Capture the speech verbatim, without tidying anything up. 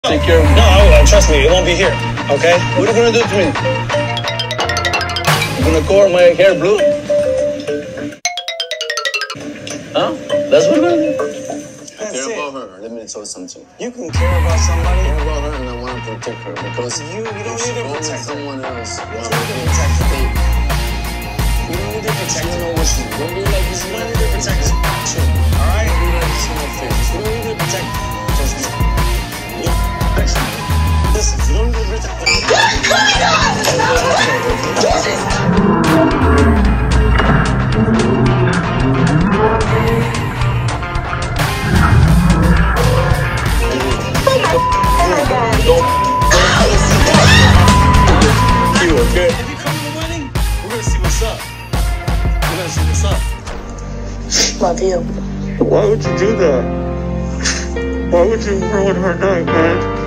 Take care of me. No, I, trust me, it won't be here. Okay? What are you gonna do to me? You gonna color my hair blue? Huh? That's what we're gonna do? I care it. about her. Let me tell you something. You can care about somebody. I care about her and I want to protect her because you, you don't need to protect someone else. You don't need to protect her. You don't need to protect her. You know what she's doing. Don't be like this. You don't need to protect her. Alright? Don't be like this in my face. You don't need to protect her. Just me. Listen, you don't need to protect her. You okay? If you come to the wedding, we're gonna see what's up. We're gonna see what's up. Love you. Why would you do that? Why would you ruin her night, man?